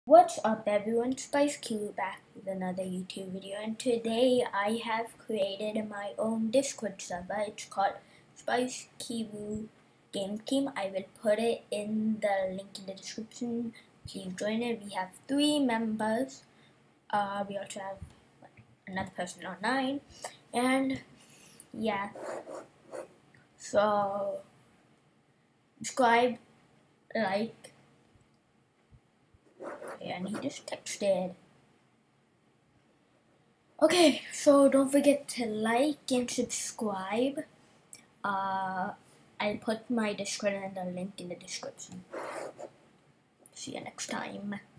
What's up everyone, Spice Q back with another YouTube video, and today I have created my own Discord server. It's called Spice Kiwu Game Team. I will put it in the link in the description. Please join it. We have 3 members. We also have another person online, and yeah. So subscribe, like. And he just texted. Okay, so don't forget to like and subscribe. I'll put my Discord and the link in the description. See you next time.